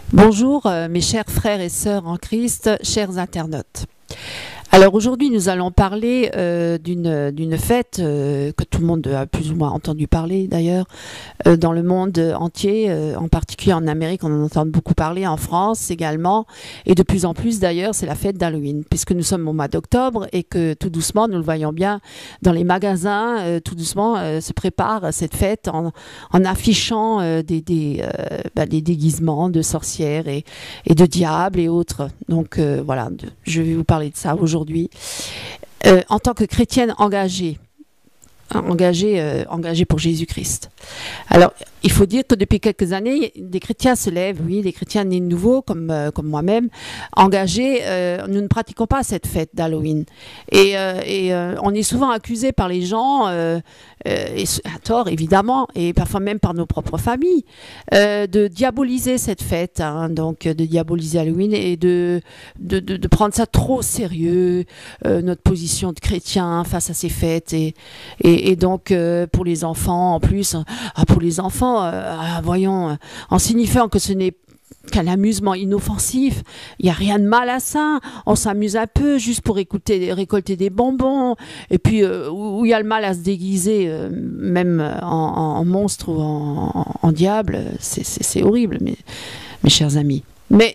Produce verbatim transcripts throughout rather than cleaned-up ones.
Bonjour euh, mes chers frères et sœurs en Christ, chers internautes. Alors aujourd'hui nous allons parler euh, d'une d'une fête euh, que tout le monde a plus ou moins entendu parler d'ailleurs euh, dans le monde entier, euh, en particulier en Amérique on en entend beaucoup parler, en France également et de plus en plus d'ailleurs, c'est la fête d'Halloween puisque nous sommes au mois d'octobre et que tout doucement, nous le voyons bien dans les magasins, euh, tout doucement euh, se prépare cette fête en, en affichant euh, des, des, euh, bah, des déguisements de sorcières et, et de diables et autres. Donc euh, voilà, de, je vais vous parler de ça aujourd'hui. Aujourd'hui, euh, en tant que chrétienne engagée, hein, engagée, euh, engagée pour Jésus-Christ. Alors, il faut dire que depuis quelques années, des chrétiens se lèvent, oui, des chrétiens nés de nouveau, comme, euh, comme moi-même, engagés. Euh, nous ne pratiquons pas cette fête d'Halloween. Et, euh, et euh, on est souvent accusés par les gens, euh, euh, et à tort évidemment, et parfois même par nos propres familles, euh, de diaboliser cette fête, hein, donc de diaboliser Halloween et de, de, de, de prendre ça trop au sérieux, euh, notre position de chrétien face à ces fêtes. Et, et, et donc, euh, pour les enfants, en plus, ah, pour les enfants, Euh, voyons, euh, en signifiant que ce n'est qu'un amusement inoffensif, il n'y a rien de mal à ça, on s'amuse un peu juste pour écouter, récolter des bonbons, et puis euh, où il y a le mal à se déguiser, euh, même en, en monstre ou en, en, en diable, c'est horrible, mes, mes chers amis. Mais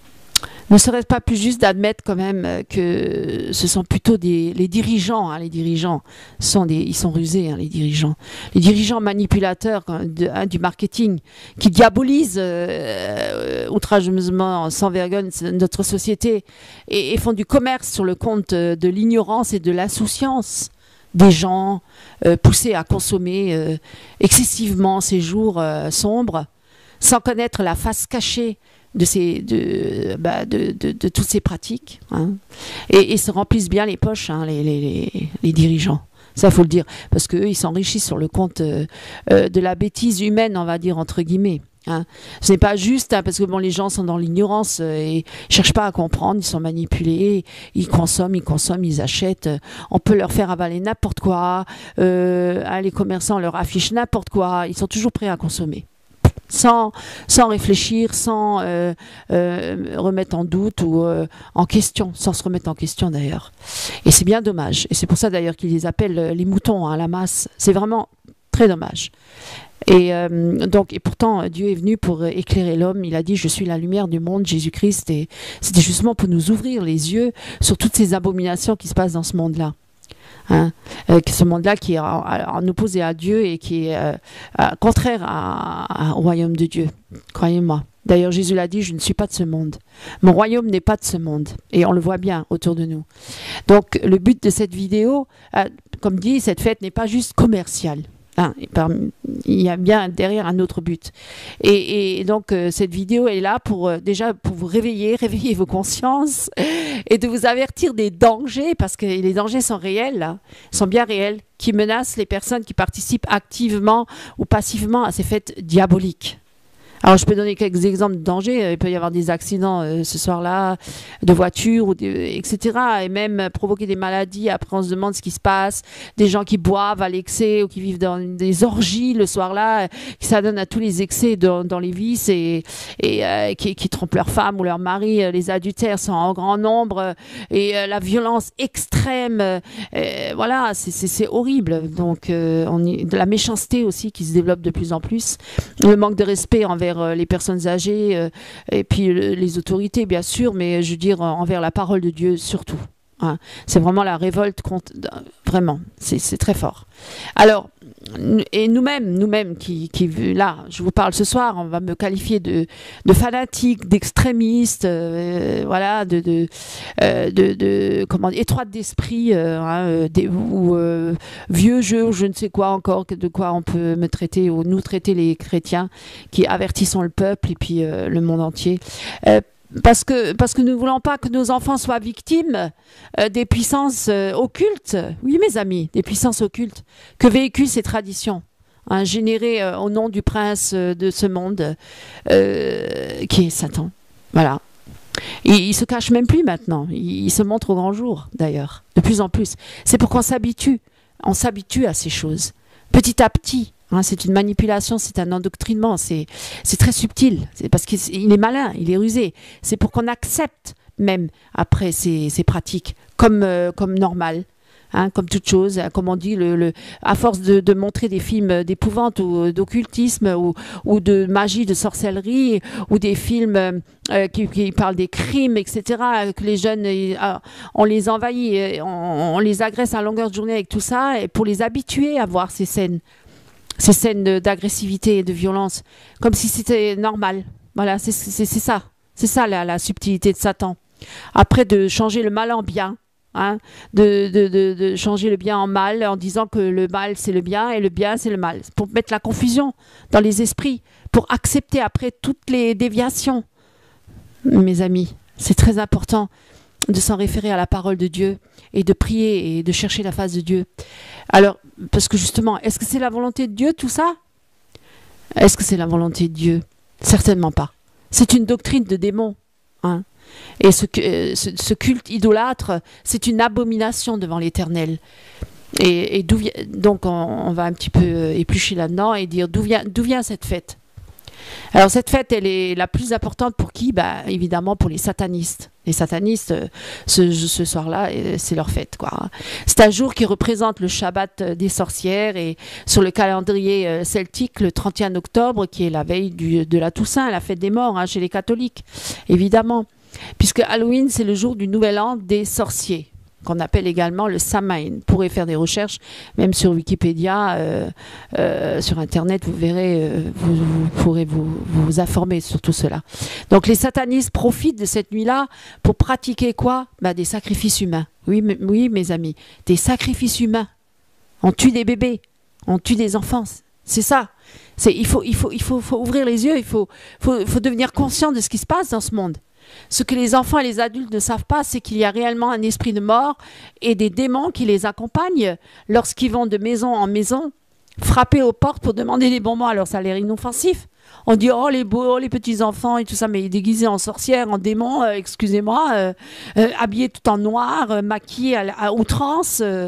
ne serait-ce pas plus juste d'admettre quand même que ce sont plutôt des, les dirigeants, hein, les dirigeants sont des, ils sont rusés, hein, les dirigeants, les dirigeants manipulateurs de, hein, du marketing qui diabolisent euh, outrageusement, sans vergogne, notre société et, et font du commerce sur le compte de l'ignorance et de l'insouciance des gens euh, poussés à consommer euh, excessivement ces jours euh, sombres, sans connaître la face cachée de, ces, de, bah de, de, de toutes ces pratiques, hein. et, et se remplissent bien les poches, hein, les, les, les, les dirigeants. Ça, il faut le dire, parce qu'eux, ils s'enrichissent sur le compte euh, euh, de la bêtise humaine, on va dire, entre guillemets. Hein. Ce n'est pas juste, hein, parce que bon, les gens sont dans l'ignorance euh, et ne cherchent pas à comprendre, ils sont manipulés, ils consomment, ils consomment, ils achètent. On peut leur faire avaler n'importe quoi, euh, hein, les commerçants leur affichent n'importe quoi, ils sont toujours prêts à consommer. Sans, sans réfléchir, sans euh, euh, remettre en doute ou euh, en question, sans se remettre en question d'ailleurs. Et c'est bien dommage. Et c'est pour ça d'ailleurs qu'ils les appellent les moutons, hein, la masse. C'est vraiment très dommage. Et, euh, donc, et pourtant, Dieu est venu pour éclairer l'homme. Il a dit, je suis la lumière du monde, Jésus-Christ. Et c'était justement pour nous ouvrir les yeux sur toutes ces abominations qui se passent dans ce monde-là. Hein, euh, ce monde-là qui est en, en opposé à Dieu et qui est euh, euh, contraire à, à, au royaume de Dieu, croyez-moi. D'ailleurs, Jésus l'a dit, je ne suis pas de ce monde. Mon royaume n'est pas de ce monde. Et on le voit bien autour de nous. Donc, le but de cette vidéo, euh, comme dit, cette fête n'est pas juste commerciale. Hein, il y a bien derrière un autre but. Et, et donc, euh, cette vidéo est là pour euh, déjà pour vous réveiller, réveiller vos consciences et de vous avertir des dangers, parce que les dangers sont réels, là, sont bien réels, qui menacent les personnes qui participent activement ou passivement à ces fêtes diaboliques. Alors, je peux donner quelques exemples de dangers. Il peut y avoir des accidents euh, ce soir-là, de voitures, ou de, et cetera. Et même provoquer des maladies. Après, on se demande ce qui se passe. Des gens qui boivent à l'excès ou qui vivent dans des orgies le soir-là, qui s'adonnent à tous les excès dans, dans les vices et, et euh, qui, qui trompent leur femme ou leur mari. Les adultères sont en grand nombre. Et euh, la violence extrême, euh, voilà, c'est horrible. Donc, euh, on est, de la méchanceté aussi qui se développe de plus en plus. Le manque de respect envers les personnes âgées euh, et puis les autorités bien sûr, mais je veux dire envers la parole de Dieu surtout, hein. C'est vraiment la révolte contre, vraiment, c'est très fort. Alors, et nous-mêmes, nous-mêmes qui, qui, là, je vous parle ce soir, on va me qualifier de, de fanatique, d'extrémiste, euh, voilà, de, de, euh, de, de comment, étroite d'esprit, euh, hein, des, ou euh, vieux jeu, ou je ne sais quoi encore, de quoi on peut me traiter, ou nous traiter les chrétiens qui avertissons le peuple et puis euh, le monde entier. Euh, Parce que, parce que nous ne voulons pas que nos enfants soient victimes euh, des puissances euh, occultes. Oui, mes amis, des puissances occultes que véhiculent ces traditions, hein, générées euh, au nom du prince euh, de ce monde, euh, qui est Satan. Voilà. Il, il se cache même plus maintenant. Il, il se montre au grand jour, d'ailleurs, de plus en plus. C'est pour qu'on s'habitue. On s'habitue à ces choses. Petit à petit, Hein, c'est une manipulation, c'est un endoctrinement, c'est très subtil, c'est parce qu'il est malin, il est rusé. C'est pour qu'on accepte même après ces, ces pratiques comme, euh, comme normales. Hein, comme toute chose, comme on dit, le, le, à force de, de montrer des films d'épouvante ou d'occultisme ou, ou de magie, de sorcellerie, ou des films euh, qui, qui parlent des crimes, et cetera, que les jeunes, euh, on les envahit, on, on les agresse à longueur de journée avec tout ça, et pour les habituer à voir ces scènes, ces scènes d'agressivité et de violence, comme si c'était normal. Voilà, c'est ça, c'est ça la, la subtilité de Satan. Après, de changer le mal en bien. Hein, de, de, de, de changer le bien en mal en disant que le mal c'est le bien et le bien c'est le mal, pour mettre la confusion dans les esprits, pour accepter après toutes les déviations. Mes amis, c'est très important de s'en référer à la parole de Dieu et de prier et de chercher la face de Dieu. Alors, parce que justement, est-ce que c'est la volonté de Dieu tout ça? Est-ce que c'est la volonté de Dieu? Certainement pas. C'est une doctrine de démon. Hein. Et ce, ce, ce culte idolâtre, c'est une abomination devant l'Éternel. Et, et d'où vient, donc on, on va un petit peu éplucher là-dedans et dire d'où vient, d'où vient cette fête. Alors cette fête, elle est la plus importante pour qui? Bah, évidemment pour les satanistes. Les satanistes, ce, ce soir-là, c'est leur fête, quoi. C'est un jour qui représente le Shabbat des sorcières et sur le calendrier celtique, le trente et un octobre, qui est la veille du, de la Toussaint, la fête des morts, hein, chez les catholiques, évidemment. Puisque Halloween, c'est le jour du nouvel an des sorciers, qu'on appelle également le Samhain. Vous pourrez faire des recherches, même sur Wikipédia, euh, euh, sur Internet, vous verrez, euh, vous, vous pourrez vous, vous informer sur tout cela. Donc les satanistes profitent de cette nuit-là pour pratiquer quoi? Bah, des sacrifices humains. Oui, mais, oui, mes amis, des sacrifices humains. On tue des bébés, on tue des enfants, c'est ça. Il faut, il faut, il faut, faut ouvrir les yeux, il faut, faut, faut devenir conscient de ce qui se passe dans ce monde. Ce que les enfants et les adultes ne savent pas, c'est qu'il y a réellement un esprit de mort et des démons qui les accompagnent lorsqu'ils vont de maison en maison, frapper aux portes pour demander des bonbons. Alors ça a l'air inoffensif. On dit, oh les beaux, les petits-enfants et tout ça, mais déguisés en sorcières, en démons, euh, excusez-moi, euh, euh, habillés tout en noir, euh, maquillés à, à outrance. Euh,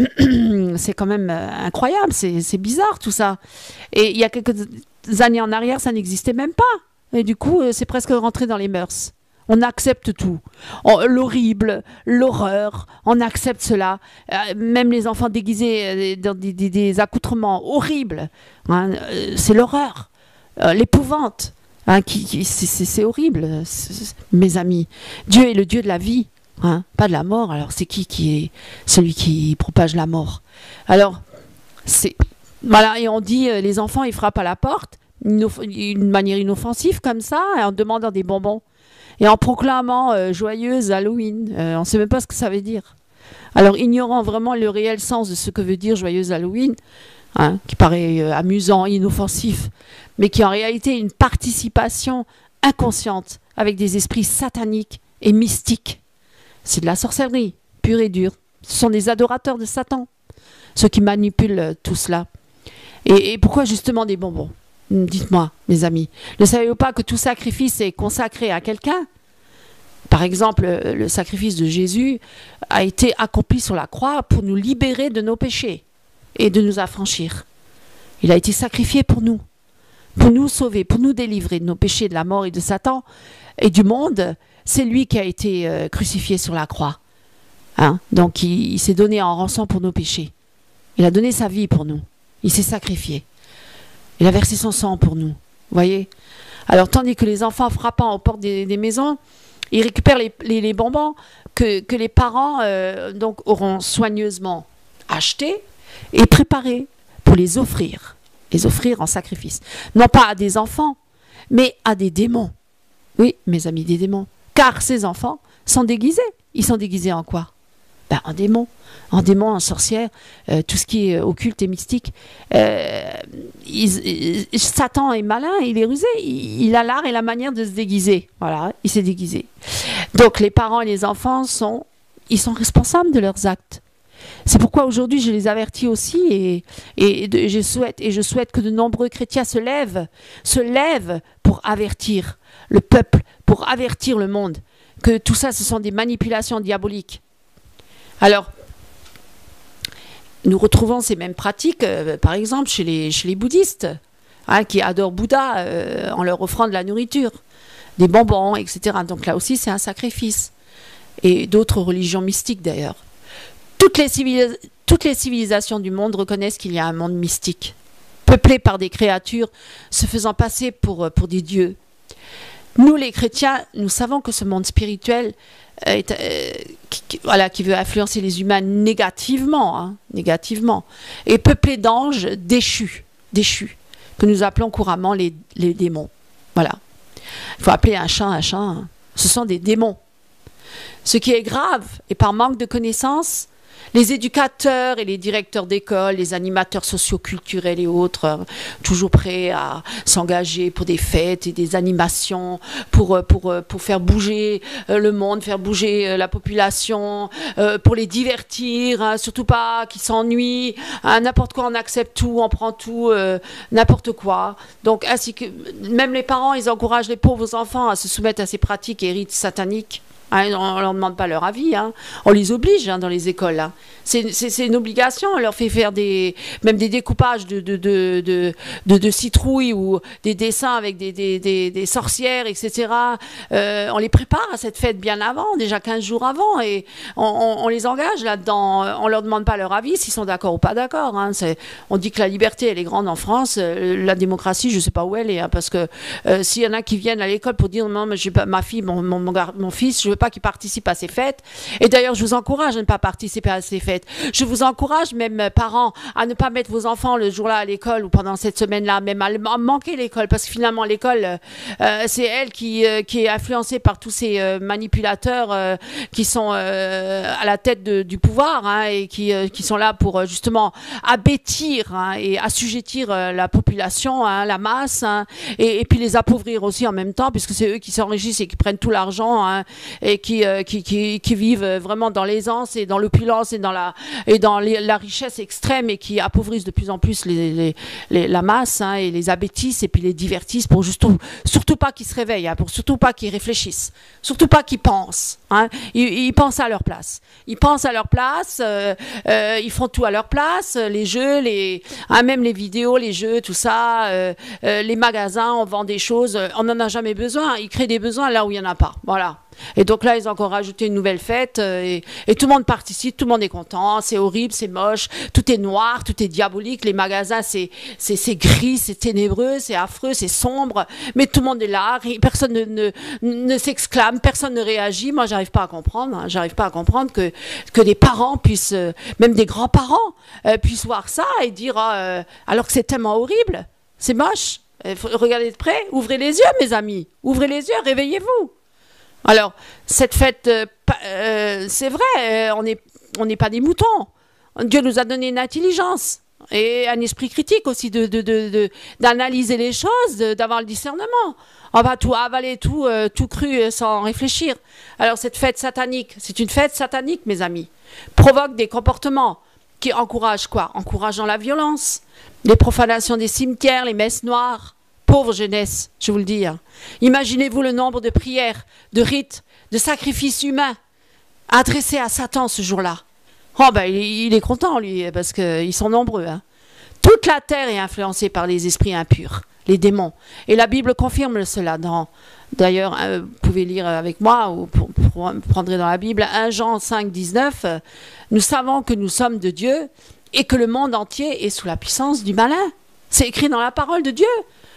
c'est quand même euh, incroyable, c'est bizarre tout ça. Et il y a quelques années en arrière, ça n'existait même pas. Et du coup, euh, c'est presque rentré dans les mœurs. On accepte tout. L'horrible, l'horreur, on accepte cela. Euh, même les enfants déguisés dans des, des, des accoutrements horribles. Hein, euh, c'est l'horreur, euh, l'épouvante. Hein, qui, qui, c'est horrible, mes amis. Dieu est le Dieu de la vie, hein, pas de la mort. Alors c'est qui qui est celui qui propage la mort? Alors, c'est... Voilà, et on dit, euh, les enfants, ils frappent à la porte, d'une manière inoffensive comme ça, en demandant des bonbons. Et en proclamant euh, joyeuse Halloween. Euh, on ne sait même pas ce que ça veut dire. Alors, ignorant vraiment le réel sens de ce que veut dire joyeuse Halloween, hein, qui paraît euh, amusant, inoffensif, mais qui en réalité est une participation inconsciente avec des esprits sataniques et mystiques. C'est de la sorcellerie, pure et dure. Ce sont des adorateurs de Satan, ceux qui manipulent euh, tout cela. Et, et pourquoi justement des bonbons? Dites-moi, mes amis, ne savez-vous pas que tout sacrifice est consacré à quelqu'un? Par exemple, le sacrifice de Jésus a été accompli sur la croix pour nous libérer de nos péchés et de nous affranchir. Il a été sacrifié pour nous, pour nous sauver, pour nous délivrer de nos péchés, de la mort et de Satan et du monde. C'est lui qui a été euh, crucifié sur la croix. Hein? Donc il, il s'est donné en rançon pour nos péchés. Il a donné sa vie pour nous. Il s'est sacrifié. Il a versé son sang pour nous, voyez. Alors, tandis que les enfants frappant aux portes des, des maisons, ils récupèrent les, les, les bonbons que, que les parents euh, donc, auront soigneusement achetés et préparés pour les offrir, les offrir en sacrifice. Non pas à des enfants, mais à des démons. Oui, mes amis, des démons. Car ces enfants sont déguisés. Ils sont déguisés en quoi? Ben, en démons. En démons, en sorcières, euh, tout ce qui est occulte et mystique. Euh, il, il, Satan est malin, il est rusé, il, il a l'art et la manière de se déguiser. Voilà, il s'est déguisé. Donc les parents et les enfants sont, ils sont responsables de leurs actes. C'est pourquoi aujourd'hui je les avertis aussi et, et, et, je souhaite, et je souhaite que de nombreux chrétiens se lèvent, se lèvent pour avertir le peuple, pour avertir le monde, que tout ça ce sont des manipulations diaboliques. Alors, nous retrouvons ces mêmes pratiques, euh, par exemple, chez les, chez les bouddhistes, hein, qui adorent Bouddha euh, en leur offrant de la nourriture, des bonbons, et cetera. Donc là aussi, c'est un sacrifice. Et d'autres religions mystiques, d'ailleurs. Toutes les, civilis- toutes les civilisations du monde reconnaissent qu'il y a un monde mystique, peuplé par des créatures se faisant passer pour, pour des dieux. Nous, les chrétiens, nous savons que ce monde spirituel est, euh, qui, qui, voilà, qui veut influencer les humains négativement, hein, négativement, est peuplé d'anges déchus, déchus, que nous appelons couramment les, les démons. Voilà. Il faut appeler un chat un chat. Hein. Ce sont des démons. Ce qui est grave, et par manque de connaissances, les éducateurs et les directeurs d'école, les animateurs socioculturels et autres, euh, toujours prêts à s'engager pour des fêtes et des animations, pour, pour, pour faire bouger euh, le monde, faire bouger euh, la population, euh, pour les divertir, hein, surtout pas qu'ils s'ennuient, hein, n'importe quoi, on accepte tout, on prend tout, euh, n'importe quoi. Donc, ainsi que même les parents, ils encouragent les pauvres enfants à se soumettre à ces pratiques et rites sataniques. Hein, on ne leur demande pas leur avis, hein. On les oblige hein, dans les écoles. Hein. C'est une obligation, on leur fait faire des, même des découpages de, de, de, de, de, de citrouilles ou des dessins avec des, des, des, des sorcières, et cetera. Euh, on les prépare à cette fête bien avant, déjà quinze jours avant, et on, on, on les engage là-dedans. On ne leur demande pas leur avis, s'ils sont d'accord ou pas d'accord. Hein. On dit que la liberté, elle est grande en France. La démocratie, je ne sais pas où elle est, hein, parce que euh, s'il y en a qui viennent à l'école pour dire non, mais j'ai pas, ma fille, mon, mon, mon, mon fils, je veux pas qu'ils participent à ces fêtes. Et d'ailleurs, je vous encourage à ne pas participer à ces fêtes. Je vous encourage, même parents, à ne pas mettre vos enfants le jour-là à l'école ou pendant cette semaine-là, même à manquer l'école, parce que finalement, l'école, euh, c'est elle qui, euh, qui est influencée par tous ces euh, manipulateurs euh, qui sont euh, à la tête de, du pouvoir hein, et qui, euh, qui sont là pour justement abêtir hein, et assujettir euh, la population, hein, la masse, hein, et, et puis les appauvrir aussi en même temps, puisque c'est eux qui s'enrichissent et qui prennent tout l'argent hein, et qui, euh, qui, qui, qui vivent vraiment dans l'aisance et dans l'opulence et dans la et dans les, la richesse extrême et qui appauvrissent de plus en plus les, les, les, la masse hein, et les abêtissent et puis les divertissent pour surtout, surtout pas qu'ils se réveillent, hein, pour surtout pas qu'ils réfléchissent, surtout pas qu'ils pensent. Hein. Ils, ils pensent à leur place. Ils pensent à leur place, euh, euh, ils font tout à leur place, les jeux, les, hein, même les vidéos, les jeux, tout ça, euh, euh, les magasins, on vend des choses, on n'en a jamais besoin, ils créent des besoins là où il n'y en a pas. Voilà. Et donc là, ils ont encore rajouté une nouvelle fête euh, et, et tout le monde participe, tout le monde est content, c'est horrible, c'est moche, tout est noir, tout est diabolique, les magasins, c'est gris, c'est ténébreux, c'est affreux, c'est sombre, mais tout le monde est là, personne ne, ne, ne s'exclame, personne ne réagit. Moi, j'arrive pas à comprendre, hein, j'arrive pas à comprendre que, que des parents puissent, euh, même des grands-parents, euh, puissent voir ça et dire, euh, alors que c'est tellement horrible, c'est moche, euh, faut regarder de près, ouvrez les yeux, mes amis, ouvrez les yeux, réveillez-vous. Alors, cette fête, euh, euh, c'est vrai, euh, on n'est on n'est pas des moutons. Dieu nous a donné une intelligence et un esprit critique aussi de, de, de, de, d'analyser les choses, d'avoir le discernement. On va tout avaler, tout, euh, tout cru euh, sans réfléchir. Alors, cette fête satanique, c'est une fête satanique, mes amis, provoque des comportements qui encouragent quoi? Encourageant la violence, les profanations des cimetières, les messes noires. Pauvre jeunesse, je vous le dis. Hein. Imaginez-vous le nombre de prières, de rites, de sacrifices humains adressés à Satan ce jour-là. Oh ben, il, il est content, lui, parce qu'ils sont nombreux. Hein. Toute la terre est influencée par les esprits impurs, les démons. Et la Bible confirme cela. D'ailleurs, euh, vous pouvez lire avec moi, ou pour, pour, vous prendrez dans la Bible, un Jean cinq, dix-neuf. Euh, nous savons que nous sommes de Dieu et que le monde entier est sous la puissance du malin. C'est écrit dans la parole de Dieu.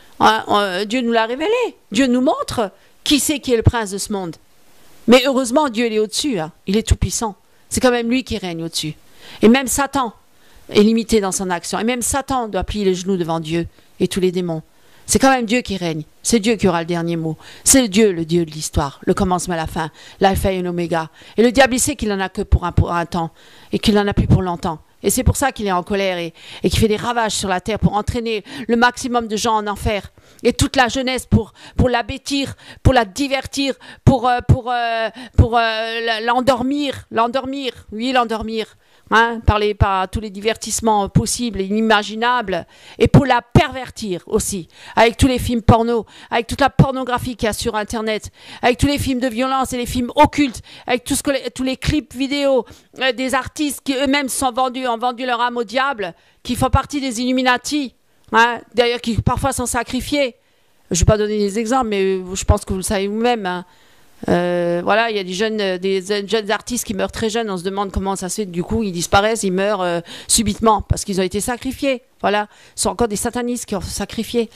Dieu nous l'a révélé. Dieu nous montre qui c'est qui est le prince de ce monde. Mais heureusement, Dieu il est au-dessus. Hein. Il est tout-puissant. C'est quand même lui qui règne au-dessus. Et même Satan est limité dans son action. Et même Satan doit plier les genoux devant Dieu et tous les démons. C'est quand même Dieu qui règne. C'est Dieu qui aura le dernier mot. C'est Dieu, le Dieu de l'histoire, le commencement à la fin, l'alpha et l'oméga. Et le diable, il sait qu'il n'en a que pour un, pour un temps et qu'il n'en a plus pour longtemps. Et c'est pour ça qu'il est en colère et, et qu'il fait des ravages sur la terre pour entraîner le maximum de gens en enfer. Et toute la jeunesse pour, pour la bêtir, pour la divertir, pour, euh, pour, euh, pour euh, l'endormir, l'endormir, oui, l'endormir. hein, par, les, par tous les divertissements possibles et inimaginables, et pour la pervertir aussi, avec tous les films porno, avec toute la pornographie qu'il y a sur Internet, avec tous les films de violence et les films occultes, avec tout ce que les, tous les clips vidéo euh, des artistes qui eux-mêmes sont vendus, ont vendu leur âme au diable, qui font partie des Illuminati, hein, d'ailleurs qui parfois sont sacrifiés. Je ne vais pas donner des exemples, mais je pense que vous le savez vous-même. Hein. Euh, voilà, il y a des jeunes, des jeunes artistes qui meurent très jeunes. On se demande comment ça se fait. Du coup, ils disparaissent, ils meurent euh, subitement parce qu'ils ont été sacrifiés. Voilà, ce sont encore des satanistes qui ont sacrifié.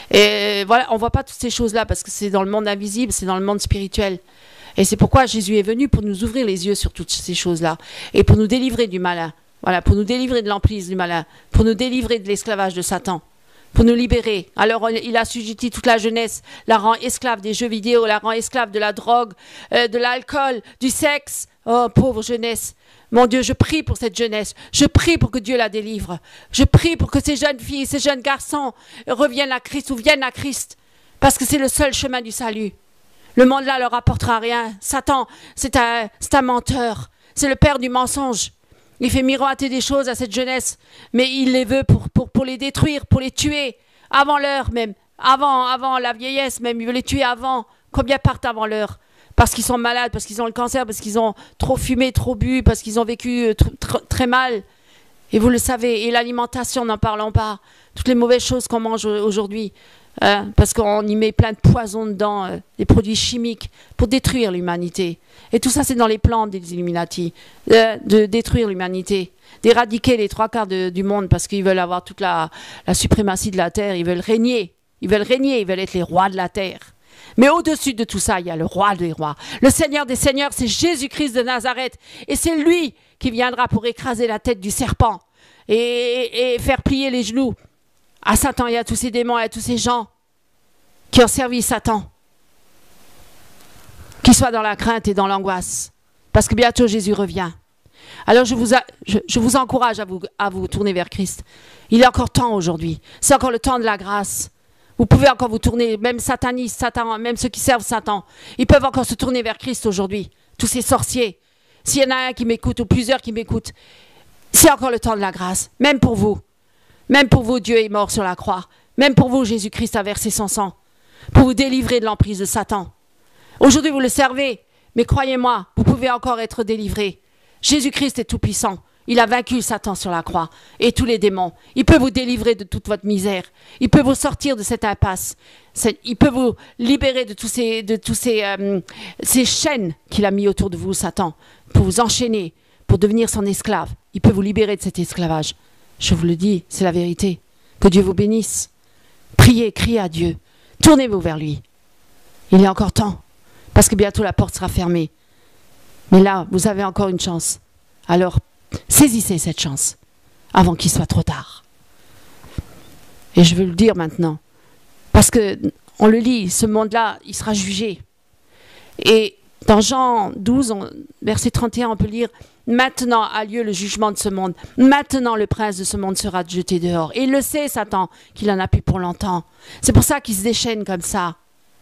Et voilà, on voit pas toutes ces choses-là parce que c'est dans le monde invisible, c'est dans le monde spirituel. Et c'est pourquoi Jésus est venu pour nous ouvrir les yeux sur toutes ces choses-là et pour nous délivrer du malin. Voilà, pour nous délivrer de l'emprise du malin, pour nous délivrer de l'esclavage de Satan. Pour nous libérer. Alors il a assujetti toute la jeunesse, la rend esclave des jeux vidéo, la rend esclave de la drogue, euh, de l'alcool, du sexe. Oh, pauvre jeunesse. Mon Dieu, je prie pour cette jeunesse. Je prie pour que Dieu la délivre. Je prie pour que ces jeunes filles, ces jeunes garçons reviennent à Christ ou viennent à Christ. Parce que c'est le seul chemin du salut. Le monde-là leur apportera rien. Satan, c'est un, c'est un menteur. C'est le père du mensonge. Il fait miroiter des choses à cette jeunesse, mais il les veut pour, pour, pour les détruire, pour les tuer, avant l'heure même, avant, avant la vieillesse même, il veut les tuer avant. Combien partent avant l'heure? Parce qu'ils sont malades, parce qu'ils ont le cancer, parce qu'ils ont trop fumé, trop bu, parce qu'ils ont vécu très mal. Et vous le savez, et l'alimentation, n'en parlons pas. Toutes les mauvaises choses qu'on mange aujourd'hui, hein, parce qu'on y met plein de poisons dedans, euh, des produits chimiques, pour détruire l'humanité. Et tout ça, c'est dans les plans des Illuminati, euh, de détruire l'humanité, d'éradiquer les trois quarts de, du monde, parce qu'ils veulent avoir toute la, la suprématie de la terre, ils veulent régner, ils veulent régner, ils veulent être les rois de la terre. Mais au-dessus de tout ça, il y a le roi des rois. Le Seigneur des seigneurs, c'est Jésus-Christ de Nazareth. Et c'est lui qui viendra pour écraser la tête du serpent et, et, et faire plier les genoux à Satan et à tous ces démons et à tous ces gens qui ont servi Satan. Qu'ils soient dans la crainte et dans l'angoisse. Parce que bientôt Jésus revient. Alors je vous, a, je, je vous encourage à vous, à vous tourner vers Christ. Il est encore temps aujourd'hui. C'est encore le temps de la grâce. Vous pouvez encore vous tourner, même satanistes, Satan, même ceux qui servent Satan. Ils peuvent encore se tourner vers Christ aujourd'hui. Tous ces sorciers. S'il y en a un qui m'écoute ou plusieurs qui m'écoutent, c'est encore le temps de la grâce. Même pour vous. Même pour vous, Dieu est mort sur la croix. Même pour vous, Jésus-Christ a versé son sang. Pour vous délivrer de l'emprise de Satan. Aujourd'hui, vous le servez. Mais croyez-moi, vous pouvez encore être délivrés. Jésus-Christ est tout-puissant. Il a vaincu Satan sur la croix et tous les démons. Il peut vous délivrer de toute votre misère. Il peut vous sortir de cette impasse. Il peut vous libérer de tous ces, de tous ces, euh, ces chaînes qu'il a mis autour de vous, Satan, pour vous enchaîner, pour devenir son esclave. Il peut vous libérer de cet esclavage. Je vous le dis, c'est la vérité. Que Dieu vous bénisse. Priez, criez à Dieu. Tournez-vous vers lui. Il est encore temps, parce que bientôt la porte sera fermée. Mais là, vous avez encore une chance. Alors, saisissez cette chance avant qu'il soit trop tard. Et je veux le dire maintenant, parce que on le lit, ce monde-là, il sera jugé. Et dans Jean douze, on, verset trente et un, on peut lire « Maintenant a lieu le jugement de ce monde. Maintenant le prince de ce monde sera jeté dehors. » Et il le sait, Satan, qu'il en a plus pour longtemps. C'est pour ça qu'il se déchaîne comme ça.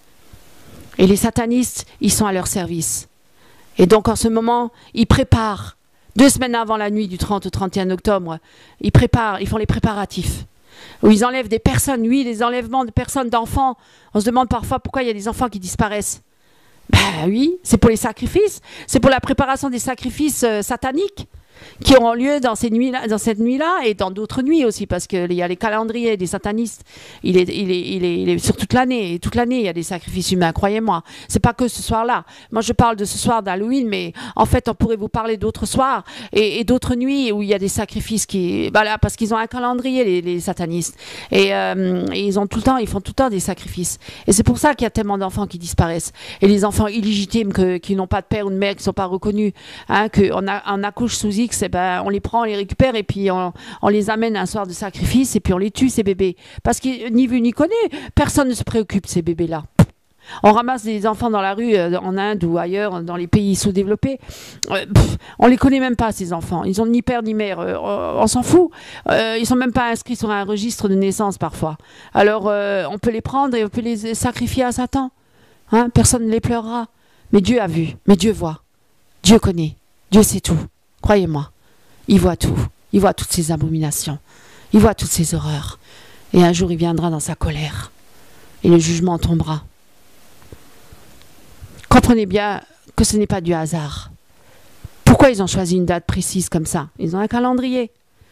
Et les satanistes, ils sont à leur service. Et donc en ce moment, ils préparent. Deux semaines avant la nuit du trente au trente et un octobre, ils préparent, ils font les préparatifs. Où ils enlèvent des personnes, oui, les enlèvements de personnes, d'enfants. On se demande parfois pourquoi il y a des enfants qui disparaissent. Ben oui, c'est pour les sacrifices, c'est pour la préparation des sacrifices euh, sataniques qui auront lieu dans, ces nuits-là, dans cette nuit-là et dans d'autres nuits aussi, parce qu'il y a les calendriers des satanistes, il est, il est, il est, il est sur toute l'année, et toute l'année il y a des sacrifices humains, croyez-moi. C'est pas que ce soir-là. Moi je parle de ce soir d'Halloween, mais en fait on pourrait vous parler d'autres soirs et, et d'autres nuits où il y a des sacrifices qui, voilà, parce qu'ils ont un calendrier les, les satanistes et, euh, et ils ont tout le temps, ils font tout le temps des sacrifices. Et c'est pour ça qu'il y a tellement d'enfants qui disparaissent et les enfants illégitimes que, qui n'ont pas de père ou de mère, qui sont pas reconnus, hein, qu'on a, on accouche sous X. Eh ben, on les prend, on les récupère et puis on, on les amène un soir de sacrifice et puis on les tue, ces bébés. Parce que ni vu ni connu, personne ne se préoccupe de ces bébés-là. On ramasse des enfants dans la rue euh, en Inde ou ailleurs, dans les pays sous-développés. Euh, pff, on les connaît même pas, ces enfants. Ils ont ni père ni mère. Euh, on s'en fout. Euh, ils sont même pas inscrits sur un registre de naissance parfois. Alors euh, on peut les prendre et on peut les sacrifier à Satan. Hein, personne ne les pleurera. Mais Dieu a vu, mais Dieu voit. Dieu connaît. Dieu sait tout. Croyez-moi. Il voit tout. Il voit toutes ces abominations. Il voit toutes ces horreurs. Et un jour, il viendra dans sa colère. Et le jugement tombera. Comprenez bien que ce n'est pas du hasard. Pourquoi ils ont choisi une date précise comme ça? Ils ont un calendrier.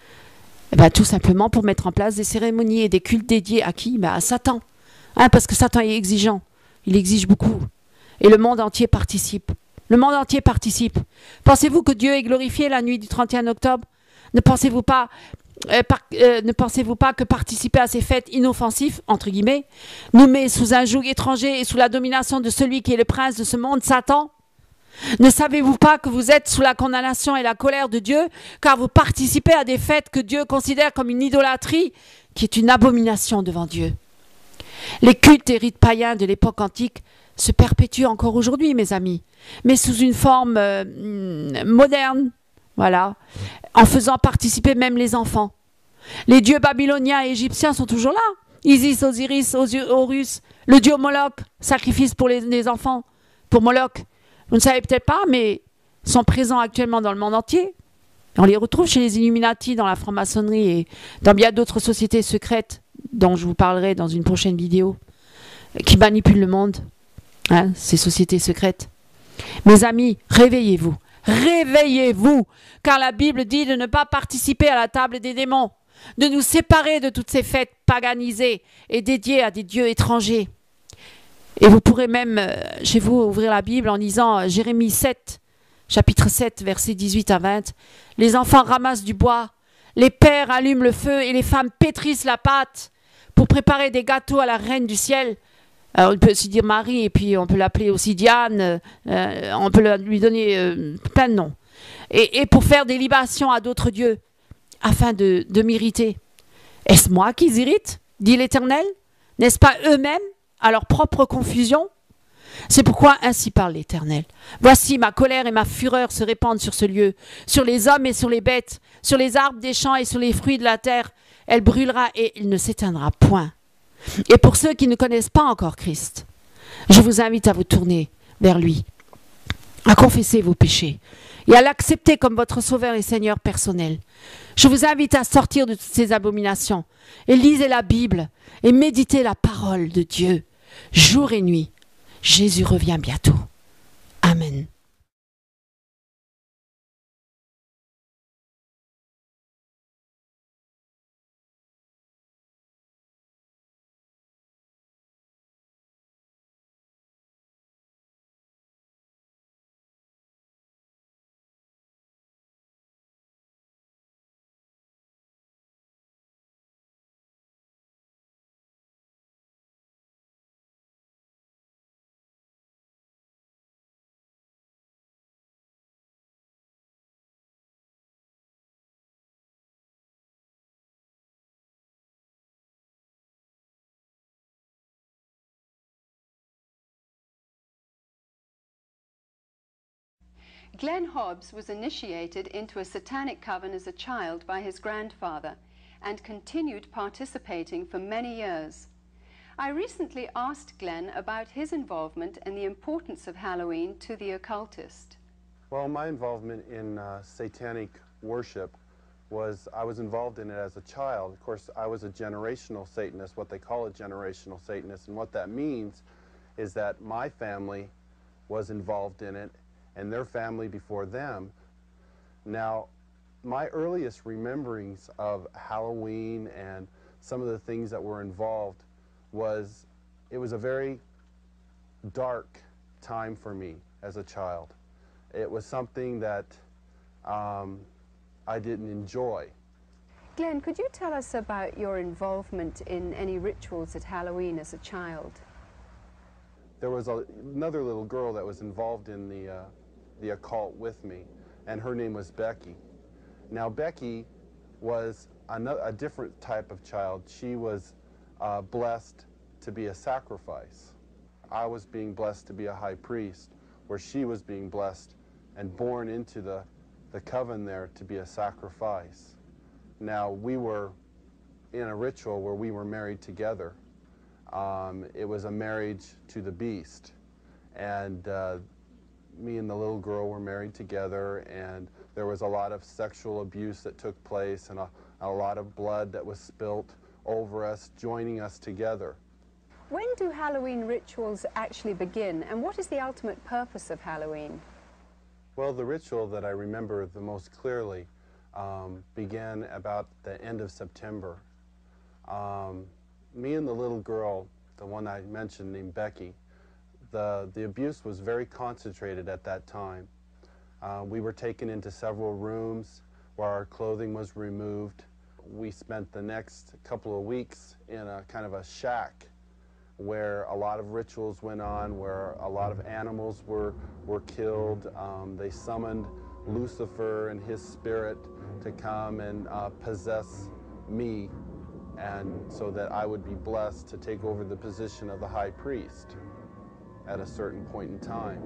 Eh bien, tout simplement pour mettre en place des cérémonies et des cultes dédiés à qui? Ben, à Satan. Hein, parce que Satan est exigeant. Il exige beaucoup. Et le monde entier participe. Le monde entier participe. Pensez-vous que Dieu est glorifié la nuit du trente et un octobre? Ne pensez-vous pas, euh, par, euh, ne pensez-vous pas que participer à ces fêtes inoffensives, entre guillemets, nous met sous un joug étranger et sous la domination de celui qui est le prince de ce monde, Satan? Ne savez-vous pas que vous êtes sous la condamnation et la colère de Dieu, car vous participez à des fêtes que Dieu considère comme une idolâtrie, qui est une abomination devant Dieu? Les cultes et rites païens de l'époque antique se perpétuent encore aujourd'hui, mes amis, mais sous une forme euh, moderne, voilà, en faisant participer même les enfants. Les dieux babyloniens et égyptiens sont toujours là. Isis, Osiris, Horus, le dieu Moloch, sacrifice pour les, les enfants, pour Moloch. Vous ne savez peut-être pas, mais sont présents actuellement dans le monde entier. On les retrouve chez les Illuminati, dans la franc-maçonnerie et dans bien d'autres sociétés secrètes dont je vous parlerai dans une prochaine vidéo, qui manipulent le monde, hein, ces sociétés secrètes. Mes amis, réveillez-vous, réveillez-vous, car la Bible dit de ne pas participer à la table des démons, de nous séparer de toutes ces fêtes paganisées et dédiées à des dieux étrangers. Et vous pourrez même, euh, chez vous, ouvrir la Bible en lisant euh, Jérémie sept, chapitre sept, versets dix-huit à vingt. Les enfants ramassent du bois, les pères allument le feu et les femmes pétrissent la pâte pour préparer des gâteaux à la reine du ciel. Alors, on peut aussi dire Marie, et puis on peut l'appeler aussi Diane, euh, on peut lui donner euh, plein de noms. Et, et pour faire des libations à d'autres dieux, afin de, de m'irriter. Est-ce moi qu'ils irritent, dit l'Éternel? N'est-ce pas eux-mêmes, à leur propre confusion? C'est pourquoi ainsi parle l'Éternel. Voici ma colère et ma fureur se répandent sur ce lieu, sur les hommes et sur les bêtes, sur les arbres des champs et sur les fruits de la terre. Elle brûlera et il ne s'éteindra point. Et pour ceux qui ne connaissent pas encore Christ, je vous invite à vous tourner vers lui, à confesser vos péchés et à l'accepter comme votre sauveur et Seigneur personnel. Je vous invite à sortir de toutes ces abominations et lisez la Bible et méditez la parole de Dieu jour et nuit. Jésus revient bientôt. Amen. Glenn Hobbs was initiated into a satanic coven as a child by his grandfather and continued participating for many years. I recently asked Glenn about his involvement in the importance of Halloween to the occultist. Well, my involvement in uh, satanic worship was, I was involved in it as a child. Of course, I was a generational Satanist, what they call a generational Satanist, and what that means is that my family was involved in it and their family before them. Now, my earliest rememberings of Halloween and some of the things that were involved was, it was a very dark time for me as a child. It was something that um, I didn't enjoy. Glenn, could you tell us about your involvement in any rituals at Halloween as a child? There was a, another little girl that was involved in the, uh, the occult with me, and her name was Becky. Now, Becky was another, a different type of child. She was uh, blessed to be a sacrifice. I was being blessed to be a high priest, where she was being blessed and born into the, the coven there to be a sacrifice. Now, we were in a ritual where we were married together. Um, it was a marriage to the beast. And uh, me and the little girl were married together, and there was a lot of sexual abuse that took place, and a, a lot of blood that was spilt over us, joining us together. When do Halloween rituals actually begin, and what is the ultimate purpose of Halloween? Well, the ritual that I remember the most clearly um, began about the end of September. Um, me and the little girl, the one I mentioned named Becky, the, the abuse was very concentrated at that time. Uh, we were taken into several rooms where our clothing was removed. We spent the next couple of weeks in a kind of a shack where a lot of rituals went on, where a lot of animals were, were killed. Um, they summoned Lucifer and his spirit to come and uh, possess me, and so that I would be blessed to take over the position of the high priest at a certain point in time.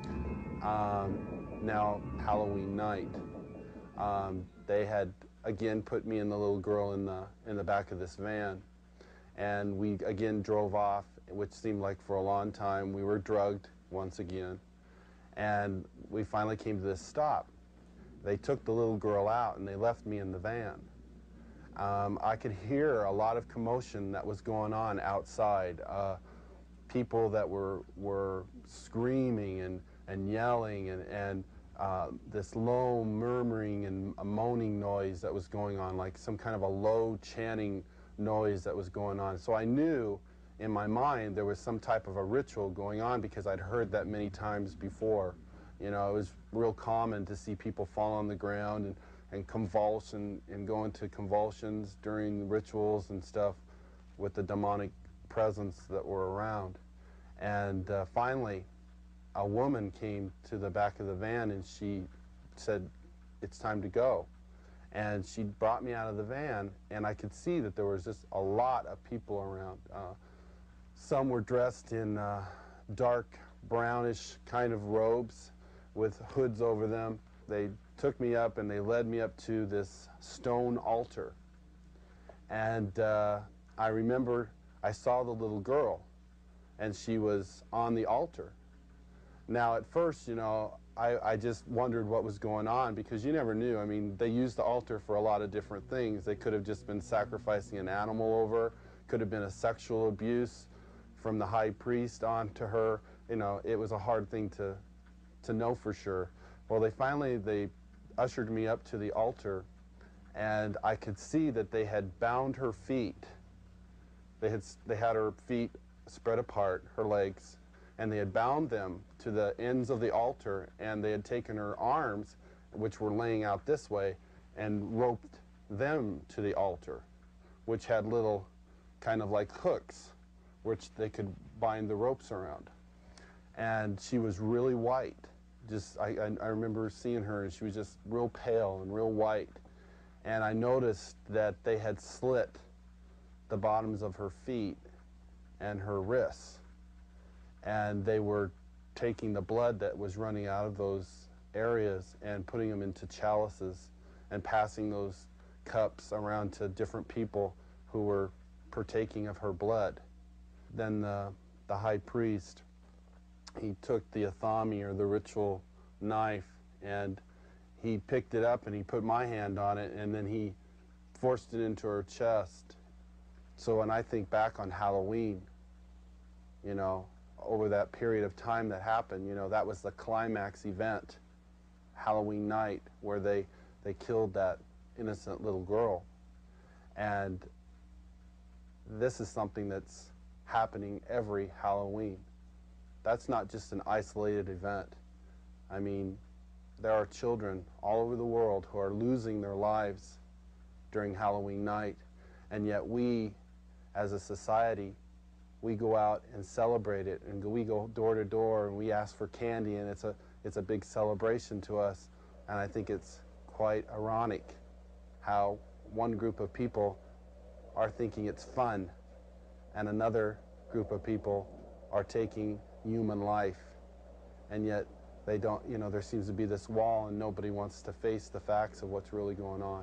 Um, now, Halloween night, um, they had again put me and the little girl in the, in the back of this van, and we again drove off, which seemed like for a long time. We were drugged once again, and we finally came to this stop. They took the little girl out and they left me in the van. Um, I could hear a lot of commotion that was going on outside. Uh, people that were, were screaming and, and yelling, and, and uh, this low murmuring and a moaning noise that was going on, like some kind of a low chanting noise that was going on. So I knew in my mind there was some type of a ritual going on, because I'd heard that many times before. You know, it was real common to see people fall on the ground and, and convulse and, and go into convulsions during rituals and stuff with the demonic presence that were around. And uh, finally, a woman came to the back of the van and she said, "It's time to go." And she brought me out of the van, and I could see that there was just a lot of people around. Uh, some were dressed in uh, dark brownish kind of robes with hoods over them. They took me up and they led me up to this stone altar. And uh, I remember I saw the little girl, and she was on the altar. Now, at first, you know, I, I just wondered what was going on, because you never knew. I mean, they used the altar for a lot of different things. They could have just been sacrificing an animal over, could have been a sexual abuse from the high priest onto her. You know, it was a hard thing to, to know for sure. Well, they finally, they ushered me up to the altar, and I could see that they had bound her feet. They had, they had her feet spread apart, her legs, and they had bound them to the ends of the altar, and they had taken her arms, which were laying out this way, and roped them to the altar, which had little kind of like hooks, which they could bind the ropes around. And she was really white. Just, I, I, I remember seeing her, and she was just real pale and real white. And I noticed that they had slit the bottoms of her feet and her wrists, and they were taking the blood that was running out of those areas and putting them into chalices and passing those cups around to different people who were partaking of her blood. Then the, the high priest, he took the athami, or the ritual knife, and he picked it up and he put my hand on it, and then he forced it into her chest. So when I think back on Halloween, you know, over that period of time that happened, you know, that was the climax event, Halloween night, where they, they killed that innocent little girl. And this is something that's happening every Halloween. That's not just an isolated event. I mean, there are children all over the world who are losing their lives during Halloween night, and yet we, as a society, we go out and celebrate it, and we go door to door and we ask for candy, and it's a, it's a big celebration to us. And I think it's quite ironic how one group of people are thinking it's fun, and another group of people are taking human life. And yet they don't, you know, there seems to be this wall, and nobody wants to face the facts of what's really going on.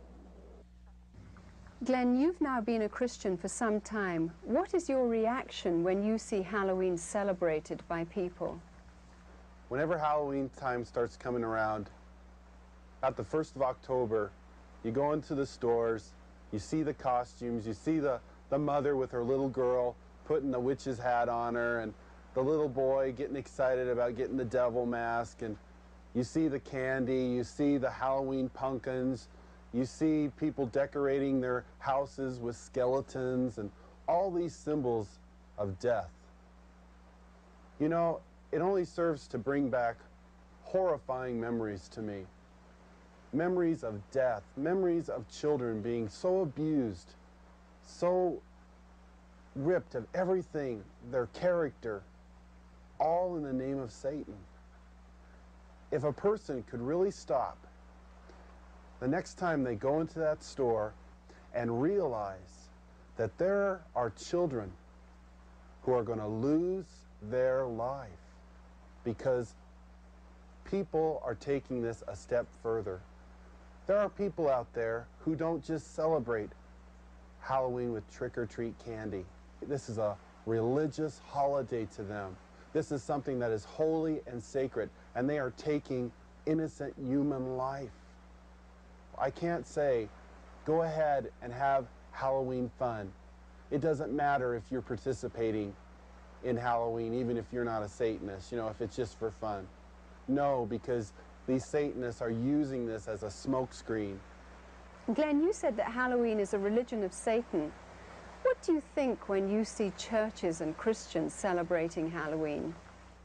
Glenn, you've now been a Christian for some time. What is your reaction when you see Halloween celebrated by people? Whenever Halloween time starts coming around, at the first of October, you go into the stores, you see the costumes, you see the, the mother with her little girl putting the witch's hat on her, and the little boy getting excited about getting the devil mask, and you see the candy, you see the Halloween pumpkins, you see people decorating their houses with skeletons and all these symbols of death. You know, it only serves to bring back horrifying memories to me. Memories of death, memories of children being so abused, so ripped of everything, their character, all in the name of Satan. If a person could really stop the next time they go into that store and realize that there are children who are going to lose their life because people are taking this a step further. There are people out there who don't just celebrate Halloween with trick-or-treat candy. This is a religious holiday to them. This is something that is holy and sacred, and they are taking innocent human life. I can't say, go ahead and have Halloween fun. It doesn't matter if you're participating in Halloween, even if you're not a Satanist, you know, if it's just for fun. No, because these Satanists are using this as a smokescreen. Glenn, you said that Halloween is a religion of Satan. What do you think when you see churches and Christians celebrating Halloween?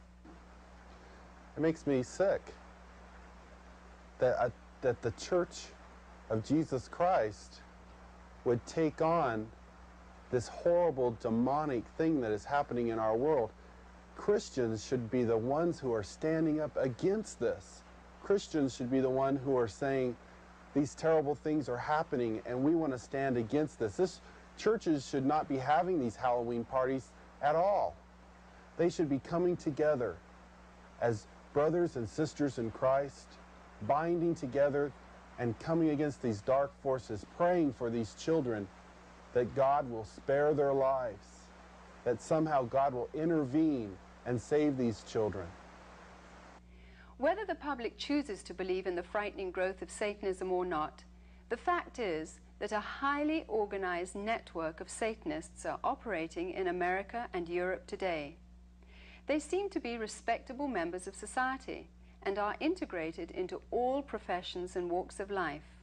It makes me sick that, uh, that the Church of Jesus Christ would take on this horrible demonic thing that is happening in our world. Christians should be the ones who are standing up against this. Christians should be the one who are saying these terrible things are happening and we want to stand against this. This churches should not be having these Halloween parties at all. They should be coming together as brothers and sisters in Christ, binding together and coming against these dark forces, praying for these children that God will spare their lives, that somehow God will intervene and save these children. Whether the public chooses to believe in the frightening growth of Satanism or not, the fact is that a highly organized network of Satanists are operating in America and Europe today. They seem to be respectable members of society and are integrated into all professions and walks of life.